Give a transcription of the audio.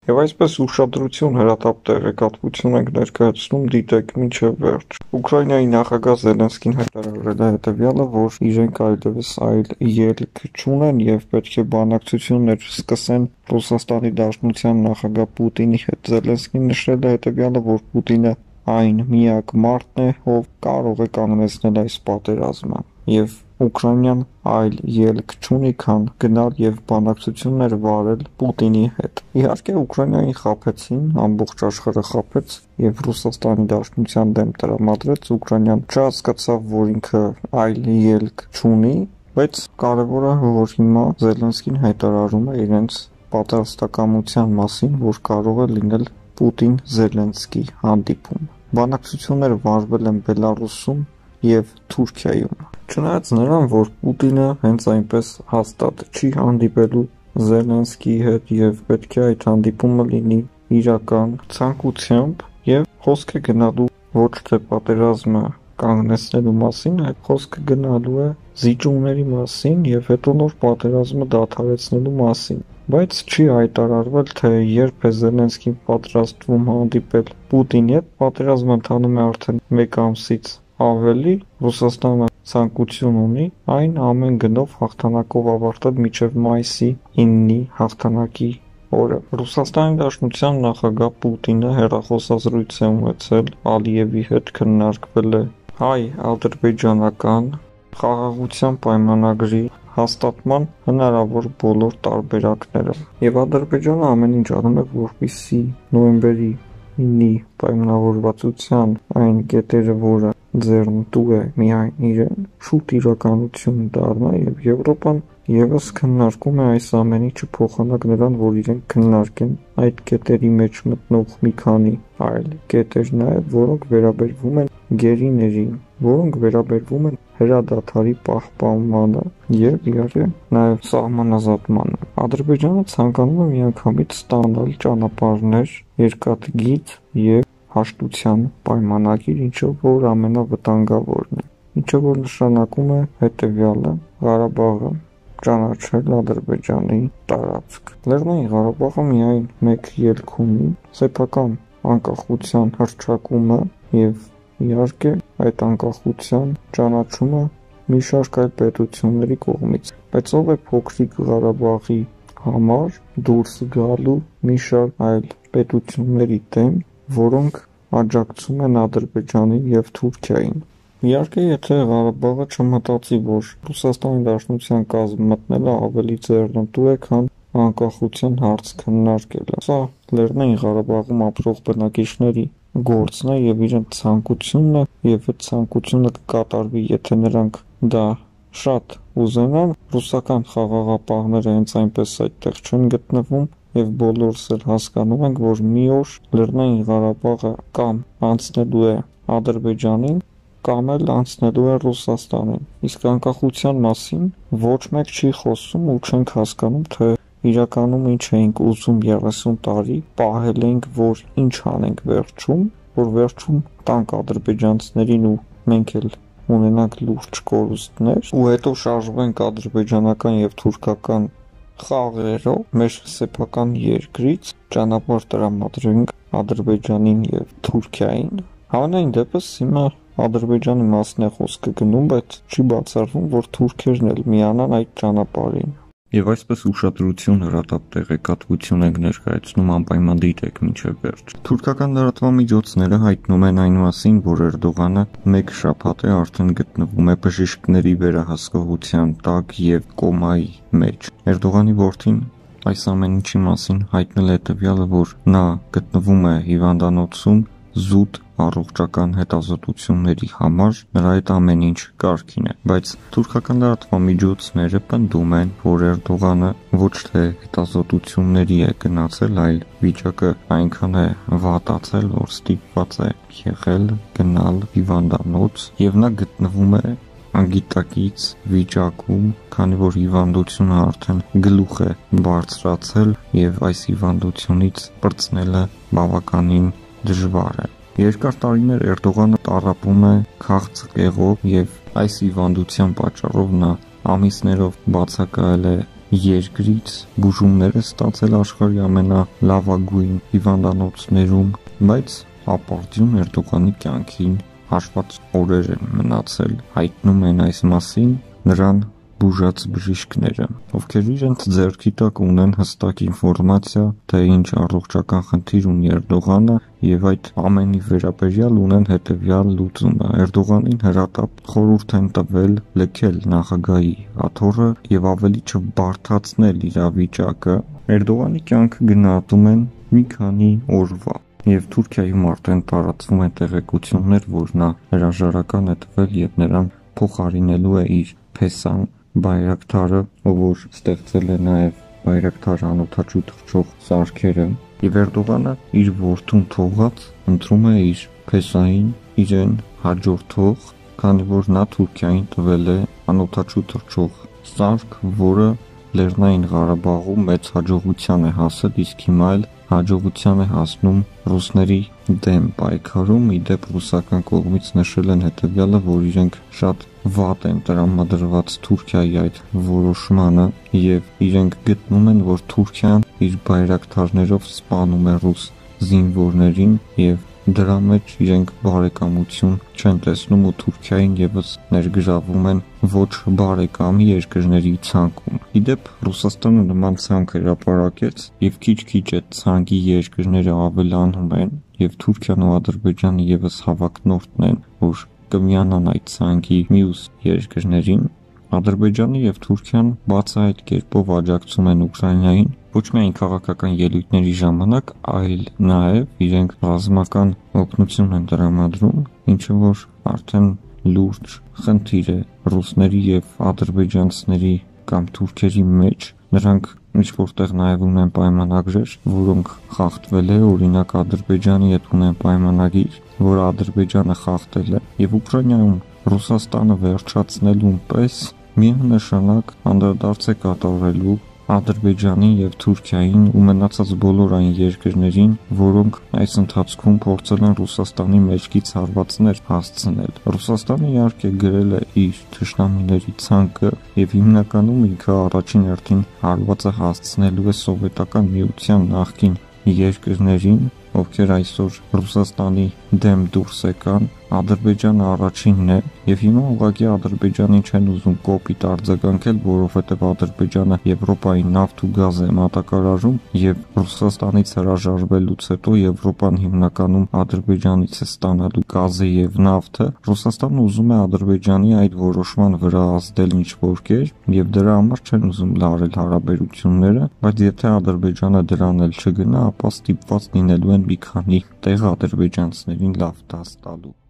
Եվ այսպես ուշադրություն հրատապ տեղեկատվություն ենք ներկայացնում դիտեք մինչև վերջ։ Ուկրաինայի նախագահ Զելենսկին հայտարարել է հետևյալը, որ իրենք այլևս այլ ելք չունեն եւ պետք է բանակցություններ սկսեն Ռուսաստանի Դաշնության նախագահ Պուտինի հետ։ Զելենսկին նշել է հետևյալը, որ Պուտինը այն միակ մարդն է, ով կարող է կանգնեցնել այս պատերազմը, եւ Ուկրաինան այլ ելք չունի, քան գնալ եւ բանակցություններ վարել Պուտինի հետ։ Իհարկե Ուկրաինային խաբեցին, ամբողջ աշխարհը խաբեց եւ Ռուսաստանի Դաշնության դեմ տրամադրեց, Ուկրաինան չհասկացավ, որ ինքը այլ ելք չունի, բայց կարևորը որ հիմա Զելենսկին հայտարարում է իրենց պատրաստակամության մասին, որ կարող է լինել Պուտին-Զելենսկի հանդիպում։ Բանակցություններ վարվել են Բելարուսում եւ Թուրքիայում։ Չնայած նրան, որ Պուտինը հենց այնպես հաստատ չի հանդիպելու Զելենսկիի հետ եւ պետք է այդ հանդիպումը լինի իրական ցանկությամբ եւ խոսք է գնալու ոչ թե պատերազմը կանգնեցնելու մասին, այլ խոսքը գնալու է զիջումների մասին եւ հետո նոր պատերազմը դադարեցնելու մասին։ Բայց չի հայտարարվել, թե երբ է Զելենսկին պատրաստվում հանդիպել Պուտինի հետ։ Պատերազմը ընթանում է արդեն 1 ամսից ավելի, Ռուսաստանը ցանկություն ունի այն ամեն գնով հաղթանակով ավարտել մինչև մայիսի 9-ի հաղթանակի օրը։ Ռուսաստանի Դաշնության նախագահ Պուտինը հեռախոսազրույց է ունեցել Ալիևի հետ, քննարկվել է հայ-ադրբեջանական խաղաղության պայմանագրի հաստատման հնարավոր բոլոր տարբերակները։ Եվ Ադրբեջանը ամեն ինչ անում է, որպեսզի նոյեմբերի 9-ի պայմանավորվածության այն կետերը, որը ձեռնտու է միայն իրեն, շուտ իրականություն դառնա եւ Եվրոպան եւս քննարկում է այս ամեն ինչը փոխանակ նրան, որ իրենք քննարկեն այդ կետերի մեջ մտնող մի քանի այլ կետեր նաեւ, որոնք վերաբերվում են գերիներին, որոնք վերաբերվում են հրադադարի պահպանմանը եւ իհարկե նաեւ սահմանազատմանը։ Ադրբեջանը ցանկանում է միանգամից ստանալ ճանապարհներ, երկաթգիծ եւ հաշտության պայմանագիր, ինչը որ ամենավտանգավորն է, ինչը որ նշանակում է հետևյալը՝ Ղարաբաղը ճանաչել Ադրբեջանի տարածք։ Լեռնային Ղարաբաղը միայն մեկ ելք ունի՝ սեփական անկախության հռչակումը եւ իհարկե այդ անկախության ճանաչումը մի շարք այլ պետությունների կողմից։ Բայց ով է փոքրիկ Ղարաբաղի համար դուրս գալու մի շարք այլ պետությունների դեմ, որոնք աջակցում են Ադրբեջանին եւ Թուրքիային։ Իհարկե, եթե Ղարաբաղը չմտածի, որ Ռուսաստանի Դաշնության կազմ մտնելը ավելի ձեռնտու է, քան անկախության հարց քննարկելը։ Սա Լեռնային Ղարաբաղում ապրող բնակիչների գործն է եւ իրենց ցանկությունն է, եւ այդ ցանկությունը կկատարվի, եթե նրանք դա շատ ուզենան։ Ռուսական խաղաղապահները հենց այնպես այդտեղ չեն գտնվում եւ բոլորս էլ հասկանում ենք, որ մի օր Լեռնային Ղարաբաղը կամ անցնելու է Ադրբեջանին, կամ էլ անցնելու է Ռուսաստանին։ Իսկ անկախության մասին ոչ մեկ չի խոսում ու չենք հասկանում, թե իրականում ինչ էինք ուզում 30 տարի, պահել էինք, որ ինչ անենք վերջում, որ վերջում տանք ադրբեջանցիներին ու մենք էլ ունենանք լուրջ կորուստներ ու հետո շարժվենք ադրբեջանական եւ թուրքական խաղերով մեր սեփական երկրից ճանապարհ տրամադրենք Ադրբեջանին եւ Թուրքիային։ Համենայն դեպս հիմա Ադրբեջանի մասն է խոսքը գնում, բայց չի բացառվում, որ թուրքերն էլ միանան այդ ճանապարհին։ Եվ այսպես ուշադրություն հրատապ տեղեկատվություն ենք ներկայացնում, անպայման դիտեք մինչև վերջ։ Թուրքական լրատվամիջոցները հայտնում են այն մասին, որ Էրդողանը մեկ շաբաթ է արդեն գտնվում է բժիշկների վերահսկողության տակ եւ կոմայի մեջ։ Էրդողանի որդին այս ամեն ինչի մասին հայտնել է հետևյալը, որ նա գտնվում է հիվանդանոցում զուտ առողջական հետազոտությունների համար, նրա հետ ամեն ինչ կարգին է, բայց թուրքական լրատվամիջոցները պնդում են, որ Էրդողանը ոչ թե հետազոտությունների է գնացել, այլ վիճակը այնքան է վատացել, որ ստիպված է եղել գնալ հիվանդանոց եւ նա գտնվում է անգիտակից վիճակում, քանի որ հիվանդությունը արդեն գլուխ է բարձրացել եւ այս հիվանդությունից պրծնելը բավականին դժվար է։ Երկար տարիներ Էրդողանը տառապում է քաղցկեղով եւ այս հիվանդության պատճառով նա ամիսներով բացակայել է երկրից բուժումներ է ստացել աշխարհի ամենալավագույն հիվանդանոցներում, բայց ապարդյուն Էրդողանի կյանքին հաշված օրեր են մնացել, հայտնում են այս մասին նրան բուժած բժիշկները, ովքեր իրենց ձեռքի տակ ունեն հստակ ինֆորմացիա, թե ինչ առողջական խնդիր ունի Էրդողանը եւ այդ ամենի վերաբերյալ ունեն հետեւյալ լուծումը։ Էրդողանին հրատապ խորհուրդ են տվել լքել նախագահի աթոռը եւ ավելի չբարթացնել իրավիճակը։ Էրդողանի կյանքը գնահատում են մի քանի օրվա եւ Թուրքիայում արդեն տարածվում են տեղեկություններ, որ նա հրաժարական է տվել եւ նրան փոխարինելու է իր Փեսան Բայրակթարը, ով որ ստեղծել է նաև Բայրակթար անօդաչու թռչող սարքերը, եւ Էրդողանը իր որդուն թողած ընտրում է իր Փեսային իրեն հաջորդող, քանի որ նա Թուրքիային տվել է անօդաչու թռչող սարք, որը Լեռնային Ղարաբաղում մեծ հաջողության է հասել, իսկ հիմա էլ հաջողության է հասնում ռուսների դեմ պայքարում։ Իդեպ ռուսական կողմից նշել են հետևյալը, որ իրենք շատ վատ են տրամադրված Թուրքիայի այդ որոշմանը եւ իրենք գտնում են, որ Թուրքիան իր բայրակթարներով սպանում է ռուս զինվորներին եւ դրա մեջ իրենք բարեկամություն չեն տեսնում ու Թուրքիային եւս ներգրավում են ոչ բարեկամի երկրների ցանկում։ Իդեպ Ռուսաստանը նման ցանկ հրապարակեց եւ քիչ-քիչ այդ ցանկի երկրները ավելանում են եւ Թուրքիան ու Ադրբեջանը եւս հավակնորդն են, որ կմիանան այդ ցանկի մյուս երկրներին։ Ադրբեջանը եւ Թուրքիան բացահայտ կերպով աջակցում են Ուկրաինային ոչ միայն քաղաքական ելույթների ժամանակ, այլ նաեւ իրենք ռազմական օգնություն են տրամադրում, ինչը որ արդեն լուրջ խնդիր է ռուսների եւ ադրբեջանցիների կամ թուրքերի մեջ։ Նրանք ինչ որտեղ նաեւ ունեն պայմանագրեր, որոնք խախտվել է, օրինակ Ադրբեջանի հետ ունեն պայմանագիր, որ Ադրբեջանը խախտել է եւ Ուկրաինայում Ռուսաստանը վերջացնելուն պես միանշանակ անդրադարձ է կատարելու Ադրբեջանին եւ Թուրքիային ու մնացած բոլոր այն երկրներին, որոնք այս ընթացքում փորձել են Ռուսաստանի մեջքից հարվածներ հասցնել։ Ռուսաստանը իհարկե գրել է իր թշնամիների ցանկը եւ հիմնականում ինքը առաջին հերթին հարվածը հասցնելու է սովետական միության նախկին երկրներին, ովքեր այսօր Ռուսաստանի դեմ դուրս եկան, Ադրբեջանը առաջինն է եւ հիմա ուղղակի Ադրբեջանին չեն ուզում կոպիտ արձագանքել, որովհետեւ Ադրբեջանը Եվրոպայի նավթ ու գազ է մատակարարում եւ Ռուսաստանից հրաժարվելուց հետո Եվրոպան հիմնականում Ադրբեջանից է ստանալու գազը եւ նավթը։ Ռուսաստանը ուզում է Ադրբեջանի այդ որոշման վրա ազդել ինչ-որ կերպ եւ դրա համար չեն ուզում լարել հարաբերությունները, բայց եթե Ադրբեջանը դրան էլ չգնա, ապա ստիպված լինելու են մի քանի տեղ ադրբեջանցիներին լավ դաս տալու։